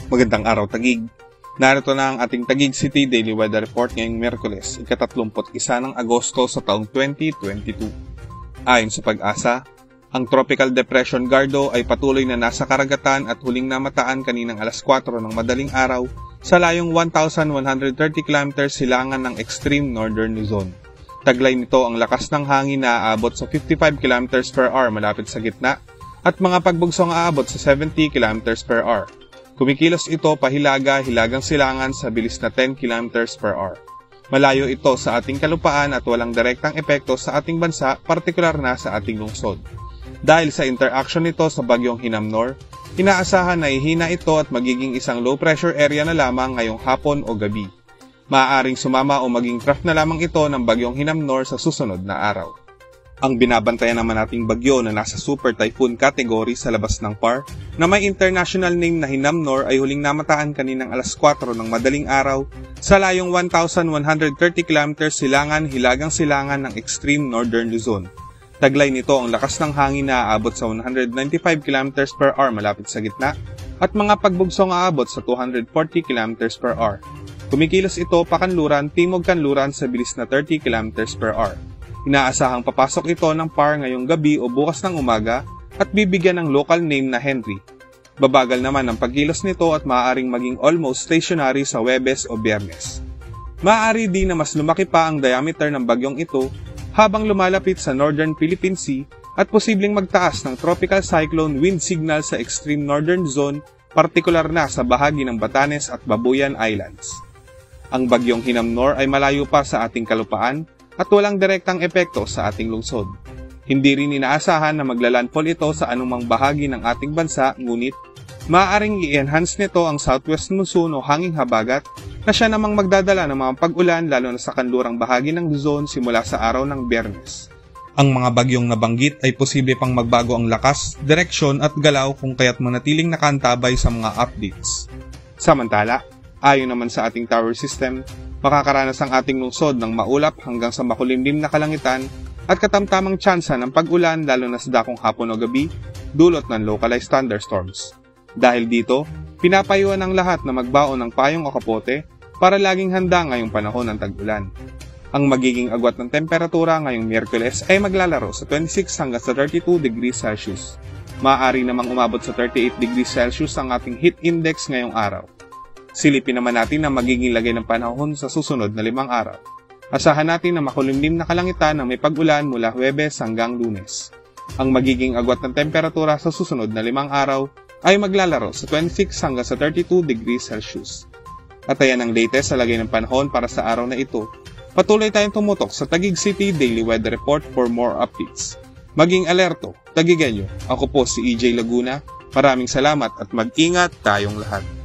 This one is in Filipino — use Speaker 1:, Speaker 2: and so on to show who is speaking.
Speaker 1: Magandang araw Taguig. Narito na ang ating Taguig City Daily Weather Report ngayong Miyerkules, ika-31 ng Agosto sa taong 2022. Ayon sa Pag-asa, ang Tropical Depression Gardo ay patuloy na nasa karagatan at huling namataan kaninang alas 4 ng madaling araw sa layong 1,130 km silangan ng extreme northern Luzon. Taglay nito ang lakas ng hangin na aabot sa 55 km per hour malapit sa gitna at mga pagbugsong aabot sa 70 km per hour. Kumikilos ito pahilaga-hilagang silangan sa bilis na 10 km per hour. Malayo ito sa ating kalupaan at walang direktang epekto sa ating bansa, partikular na sa ating lungsod. Dahil sa interaction nito sa bagyong Hinamnor, inaasahan na ihina ito at magiging isang low pressure area na lamang ngayong hapon o gabi. Maaaring sumama o maging trough na lamang ito ng bagyong Hinamnor sa susunod na araw. Ang binabantayan naman nating bagyo na nasa Super Typhoon category sa labas ng PAR na may international name na Hinamnor ay huling namataan kaninang alas 4 ng madaling araw sa layong 1,130 km silangan-hilagang silangan ng extreme northern Luzon. Taglay nito ang lakas ng hangin na aabot sa 195 km per hour malapit sa gitna at mga pagbugsong aabot sa 240 km per hour. Kumikilos ito pakanluran-timog-kanluran sa bilis na 30 km per hour. Inaasahang papasok ito ng PAR ngayong gabi o bukas ng umaga at bibigyan ng local name na Henry. Babagal naman ang pagkilos nito at maaaring maging almost stationary sa Huwebes o Biyernes. Maaari din na mas lumaki pa ang diameter ng bagyong ito habang lumalapit sa Northern Philippine Sea at posibleng magtaas ng tropical cyclone wind signal sa extreme northern zone, partikular na sa bahagi ng Batanes at Babuyan Islands. Ang bagyong Hinamnor ay malayo pa sa ating kalupaan at walang direktang epekto sa ating lungsod. Hindi rin inaasahan na maglalandfall ito sa anumang bahagi ng ating bansa, ngunit maaaring i-enhance nito ang southwest monsoon o hanging habagat na siya namang magdadala ng mga pag-ulan lalo na sa kanlurang bahagi ng Luzon simula sa araw ng Biyernes. Ang mga bagyong nabanggit ay posible pang magbago ang lakas, direksyon at galaw kung kaya't manatiling nakaantabay sa mga updates. Samantala, ayon naman sa ating tower system, makakaranas ang ating lungsod ng maulap hanggang sa makulimlim na kalangitan at katamtamang tsansa ng pag-ulan lalo na sa dakong hapon o gabi, dulot ng localized thunderstorms. Dahil dito, pinapayuhan ang lahat na magbaon ng payong o kapote para laging handa ngayong panahon ng tag-ulan. Ang magiging agwat ng temperatura ngayong Miyerkules ay maglalaro sa 26 hanggang sa 32 degrees Celsius. Maaari namang umabot sa 38 degrees Celsius ang ating heat index ngayong araw. Silipin naman natin ang magiging lagay ng panahon sa susunod na 5 araw. Asahan natin na makulimlim na kalangitan na may pag-ulan mula Huwebes hanggang Lunes. Ang magiging agwat ng temperatura sa susunod na 5 araw ay maglalaro sa 26 hanggang sa 32 degrees Celsius. At ayan ang latest sa lagay ng panahon para sa araw na ito. Patuloy tayong tumutok sa Taguig City Daily Weather Report for more updates. Maging alerto, Taguigenyo. Ako po si EJ Laguna. Maraming salamat at mag-ingat tayong lahat.